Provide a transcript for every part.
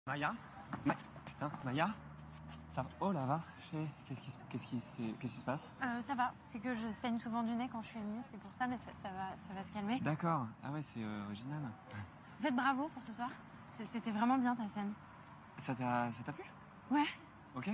Maya Putain, Maya ça va? Oh la vache, qu'est-ce qui se passe? Ça va, c'est que je saigne souvent du nez quand je suis émue, c'est pour ça, mais ça va se calmer. D'accord, ah ouais, c'est original. En fait, bravo pour ce soir. C'était vraiment bien ta scène. Ça t'a plu? Ouais. Ok.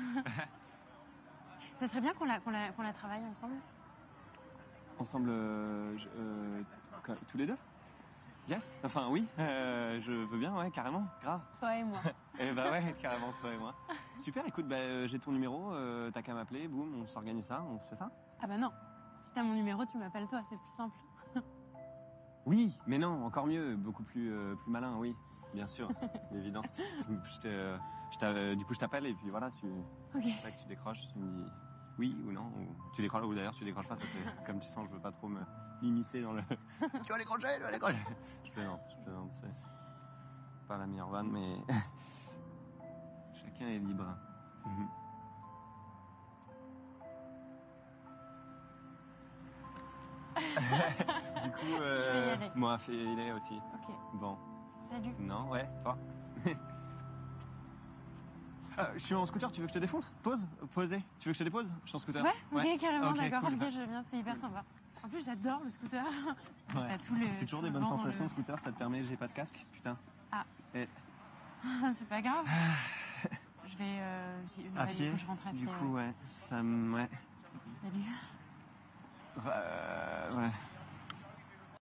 Ça serait bien qu'on la travaille ensemble. Ensemble, tous les deux? Yes. Enfin oui, je veux bien, ouais, carrément, grave. Toi et moi. Eh bah ouais, carrément, toi et moi. Super, écoute, j'ai ton numéro, t'as qu'à m'appeler, boum, on s'organise ça, on se fait ça? Ah bah non, si t'as mon numéro, tu m'appelles toi, c'est plus simple. Oui, mais non, encore mieux, beaucoup plus malin, oui, bien sûr, d'évidence. Du coup, je t'appelle et puis voilà, Ok. tu décroches, tu me dis oui ou non, ou tu décroches, ou d'ailleurs tu décroches pas, ça c'est comme tu sens, je veux pas trop m'immiscer dans le... Tu vas décrocher. Je plaisante, c'est pas la meilleure vanne, mais chacun est libre. Du coup, je vais y aller. moi, fais-y aussi. Ok. Bon. Salut. Non, ouais, toi. Je suis en scooter, tu veux que je te défonce? Poser. Tu veux que je te dépose? Je suis en scooter. Ouais, ok, carrément, okay, d'accord, cool. ok, je viens, c'est hyper sympa. En plus, j'adore le scooter. Ouais. T'as tout le... C'est toujours des bonnes sensations, scooter, ça te permet, j'ai pas de casque, putain. Ah. Et... C'est pas grave. Je vais... à pied, du coup, je rentre à pied. Du coup, ouais, ça me... Ouais. Salut. Ouais.